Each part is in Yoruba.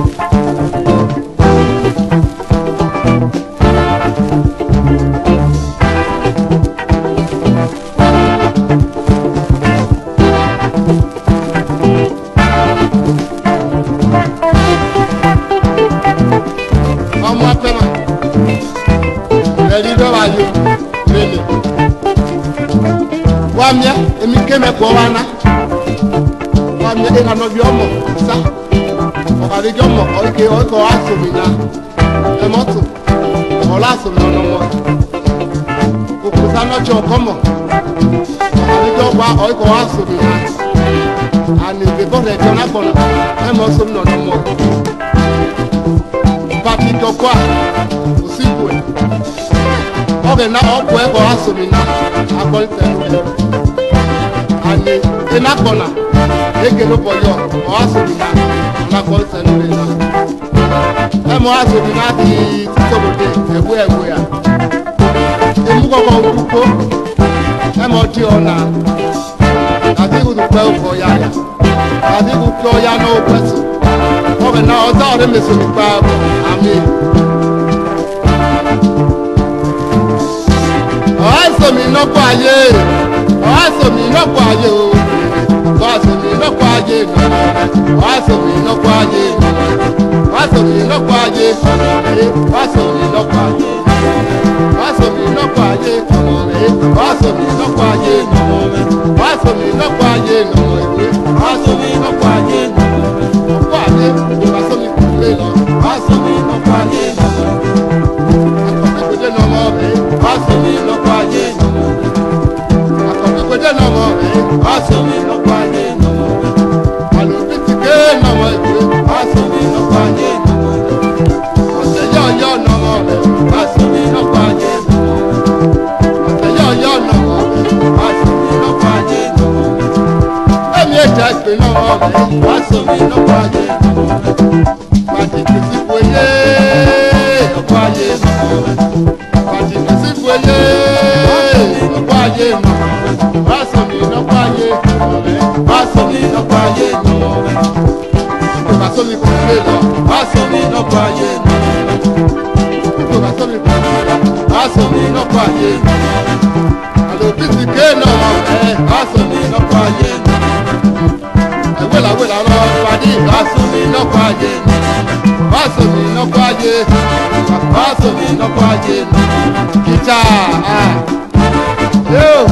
Wamia, emi keme kwa wana. Wamia ena no biomo sa. Okade jomo oike oiko aso mina. Emoto. Ola aso mina no mo. Kukusa no cho komo. Okade jomo oiko aso mina. Ani before the jona kona. Emo so no no mo. Pati kokwa. Usikwe. Oge na okwe ko aso mina. Akol tenu. Ani enakona egelo boyo o asobina na ko tenu na emo asobina di tsobode egwe ya emugo ko kuko emo ti ona ati ku dupe ko ya ati ku ko ya no peso o be na o ta ore meso ni pa ami o asobina ko aye Waso mi no kwaje o. Waso mi no kwaje no. Waso mi no kwaje. Waso mi no kwaje. Waso mi no kwaje. Waso mi no kwaje. Waso mi no kwaje no. Waso mi no kwaje no. Waso mi no kwaje no. Kwaje, waso mi kule no. Waso mi no kwaje no. Akode no mo. Waso mi no kwaje no. No more, aso mi no kwaje no more. Alo bitike no more, aso mi no kwaje no more. Ose yo no more, aso mi no kwaje no more. Ose yo no more, aso mi no kwaje no more. Emi eja pe no more, aso mi no kwaje no more. Pati kisi boye, no kwaje no more. Pati kisi boye, no kwaje no more. Waso mi no kwaje, waso mi no kwaje no. Waso mi kumelo, waso mi no kwaje no. Waso mi kumelo, waso mi no kwaje no. Alo bitike no, waso mi no kwaje no. Wela no padi, waso mi no kwaje no. Waso mi no kwaje, waso mi no kwaje no. Kita yo.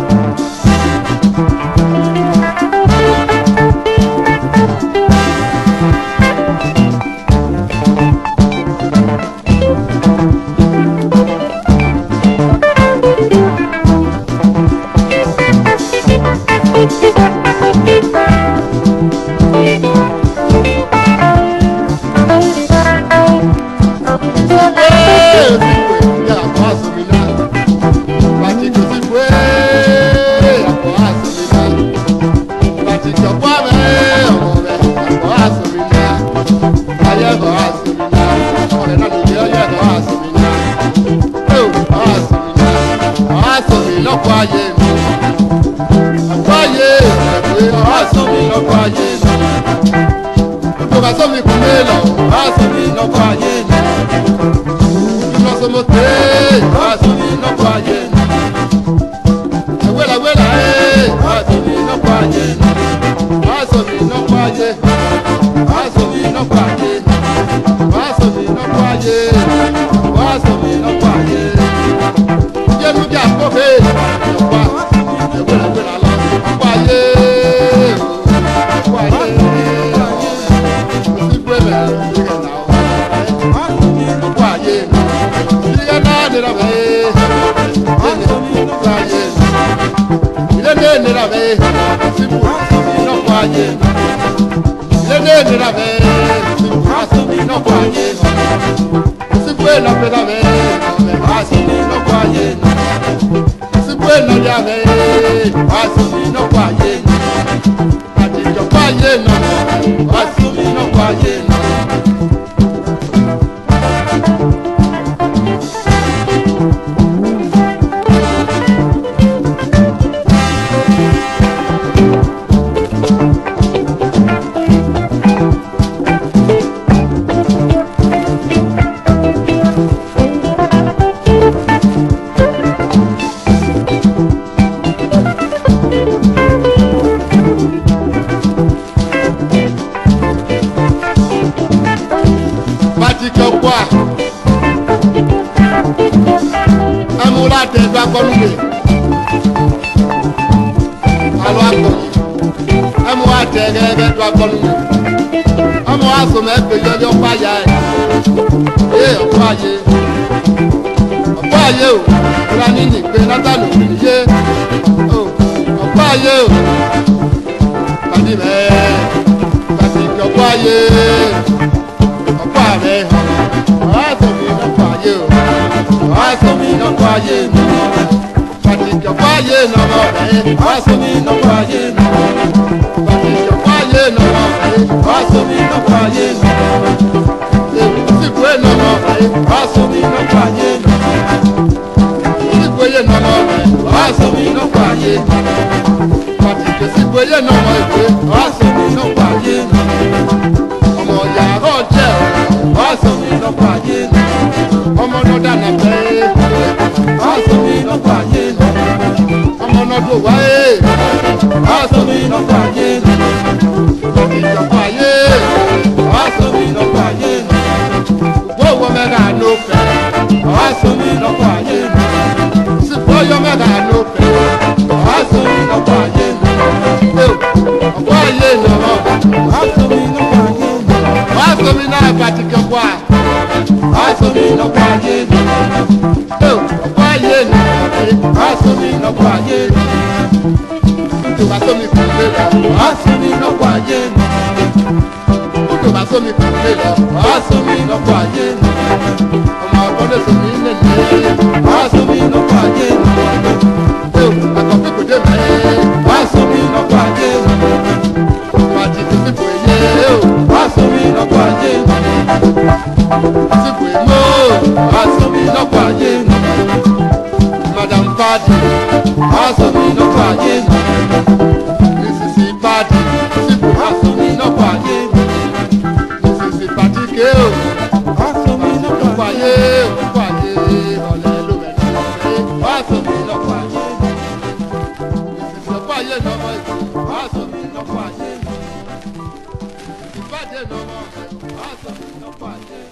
Waso mi kumelo, waso mi no kwaje no. Waso mote, waso mi no kwaje no. Wela waso mi no kwaje no. Waso mi no kwaje, waso mi no kwaje, waso mi no kwaje, waso mi no kwaje. Jenu ja kofe, wela lo kwaje, kwaje. Patrick Okwa. Amula te gba konume. Alo akoni. Amu ate gege gba konume. Amu aso me pe yo pa ya e. Okwa ye. Okwa ye o. Ora ni ni pe Nathan o ni ye. Okwa ye o. Padi me. Patrick Okwa ye. Okwa me ha. Aso mi no kwa ye o. Aso mi no kwa ye no. Patrick Okwa ye no mo me. Aso mi no kwa ye no. Patrick Okwa ye no mo me. Aso mi no kwa ye no. Sikwe no mo me. Aso mi no kwa ye no. Sikwe ye no mo me. Aso mi no kwa ye no. Patrick sikwe ye no mo me. Aso mi no kwa ye no. Ọmọ yàrá jẹ́ aso mi no kwa ye no. Ọmọ no dana pe. Aso mi no kwa ye no. Ọmọ no do wa e. Aso mi no kwa ye no. Patrick Okwa ye. Aso mi no kwa ye no. Wo me ga no pe. Aso mi no kwa ye no. Si bo yo me ga no pe. Aso mi no kwa ye no. Okwa ye no. Aso mi no kwa ye no. Aso mi na Patrick Okwa. Aso mi no kwa ye no. Okwa ye no. Aso mi no kwa ye no. Tu va so mi kumela. Aso mi no kwa ye no. Tu va so mi kumela. Aso mi no kwa ye no. Ọmọ ọgbọdọ so mi nene. Aso mi no kwa ye no. Akọ̀pẹ́ kò dé mẹ́. Aso mi no kwa ye no. Màtí ti fi kò yé o. Aso mi no kwa ye no. Ti kò yé mo. Aso mi no kwa ye no. Madam Padi. Aso mi no kwa ye no. Mrs. Padi. Ti kò aso mi no kwa ye no. Mrs. Patrick o. Aso mi no kwa ye o. Kwa ye ọ̀lẹ́ ló bẹ̀ ní ọ̀fẹ́. Aso mi no kwa ye no. Mrs. Okwa ye no mo iko. Aso mi no kwa ye no. Ìbàdàn no mo. Aso mi no kwa ye no.